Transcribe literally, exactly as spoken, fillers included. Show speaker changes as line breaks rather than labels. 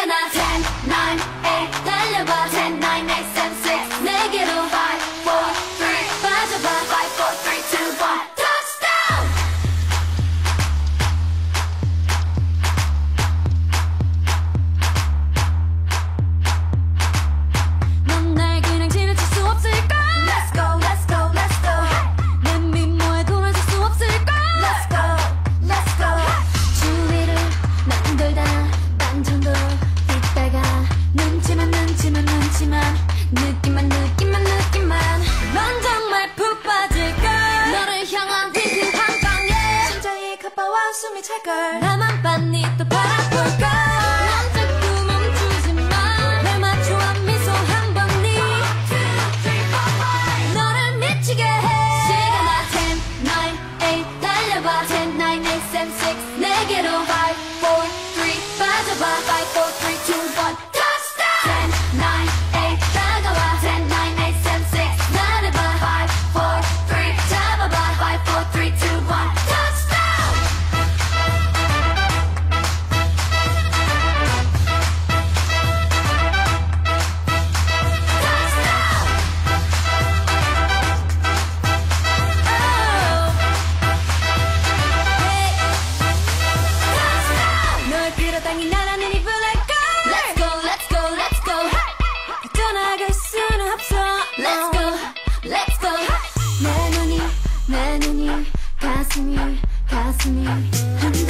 시간아 ten, nine, eight 달려봐 ten, nine, eight, seven, six 내게로 five, four, three 빠져봐 five, four, three, two, one touchdown. 넌 날 그냥 지나칠 수 없을까? Let's go, let's go, let's go. 내 미모에 돌아설 수 없을까? Let's go, let's go. 주위를 난 돌다 반전도 있다가 눈치만 눈치만 눈치만 느낌만 느낌만 느낌만 넌 정말 푹 빠질걸. 너를 향한 핑크 한 방에 심장이 가빠와 숨이 찰걸. 나만 빤니 또 바라볼걸. 넌 자꾸 멈추지마. 날 맞춰 미소 한 번니 너를 미치게 해. 시간아 ten, nine, eight 달려봐 ten, nine, eight, seven, six 내게로 five, four, three 빠져봐 five, four, three, two, one touchdown. ten, nine, eight 다가와 ten, nine, eight, seven, six 나를 봐 five, four, three 잡아봐 five, four, three, two, one touchdown. touchdown. oh. 널 끌어당긴 나라는 이블랙걸. Let's go, let's go, let's go. 떠나갈 수는 없어. Let's go, let's go. 내 눈이 내 눈이 가슴이 가슴이 흔들려.